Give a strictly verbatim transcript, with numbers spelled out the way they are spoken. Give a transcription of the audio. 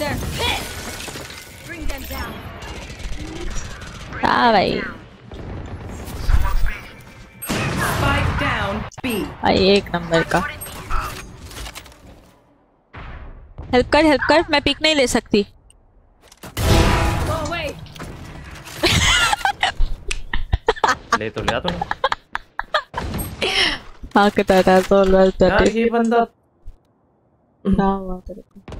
हाँ भाई Spike down B. भाई एक नंबर का। हेल्प कर हेल्प कर, मैं पिक नहीं ले सकती। ले तो लिया तूने। हाँ कहता था तो यार ये बंदा क्या हुआ तेरे को?